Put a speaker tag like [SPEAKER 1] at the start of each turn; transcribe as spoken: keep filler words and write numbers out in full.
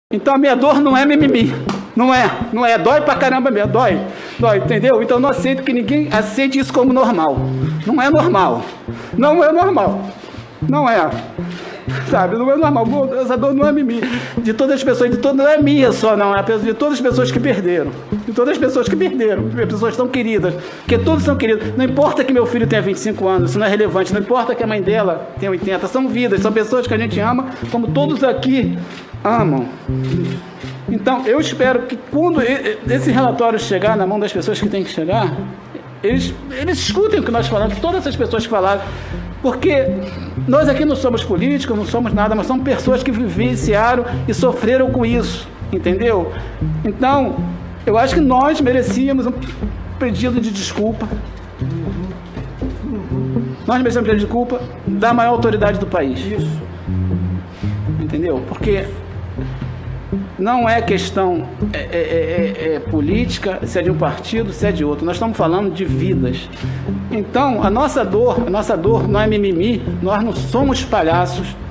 [SPEAKER 1] Então a minha dor não é mimimi, não é, não é, dói pra caramba mesmo, dói, dói, entendeu? Então eu não aceito que ninguém aceite isso como normal, não é normal, não é normal, não é, sabe, não é normal, essa dor não é mimimi, de todas as pessoas, de todas, não é minha só não, é de todas as pessoas que perderam, de todas as pessoas que perderam, pessoas tão queridas, porque todos são queridos, não importa que meu filho tenha vinte e cinco anos, isso não é relevante, não importa que a mãe dela tenha oitenta, são vidas, são pessoas que a gente ama, como todos aqui amam. Então, eu espero que quando esse relatório chegar na mão das pessoas que tem que chegar, eles, eles escutem o que nós falamos, todas essas pessoas que falaram, porque nós aqui não somos políticos, não somos nada, mas somos pessoas que vivenciaram e sofreram com isso, entendeu? Então, eu acho que nós merecíamos um pedido de desculpa, nós merecíamos um pedido de desculpa da maior autoridade do país. Isso. Entendeu? Porque não é questão é, é, é, é política, se é de um partido, se é de outro. Nós estamos falando de vidas. Então, a nossa dor, a nossa dor não é mimimi, nós não somos palhaços.